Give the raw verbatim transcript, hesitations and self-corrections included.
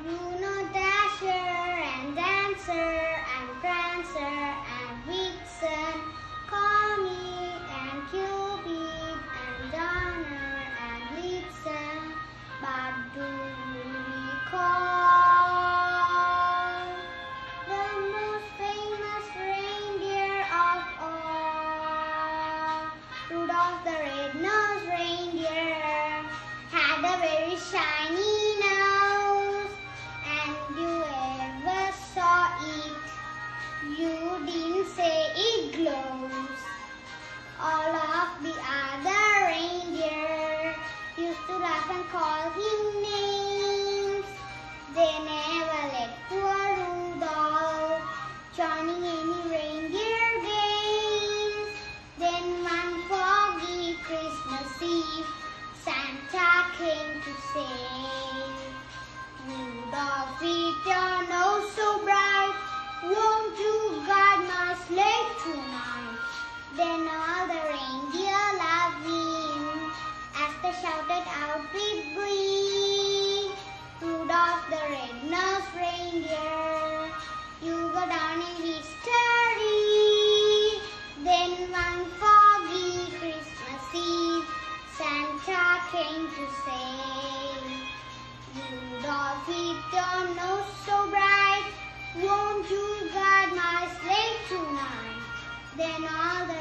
You know Dasher and Dancer and Prancer and Vixen, Comet and Cupid and Donner and Blitzen, but do you recall the most famous reindeer of all? Rudolph the red-nosed reindeer had a very shiny nose, and you ever saw it, you didn't say it glows. All of the other reindeer used to laugh and call him names. They never let poor Rudolph joining any reindeer games. Then one foggy Christmas Eve, Santa came to say, Rudolph, with your nose so bright, won't you guide my sleigh tonight? Then all the reindeer loved him as they shouted out with glee, Rudolph the red-nosed reindeer, you go down in history. Then one foggy Christmas Eve, Santa came to say, Rudolph, with your nose so bright, won't you guide my sleigh tonight? Then all the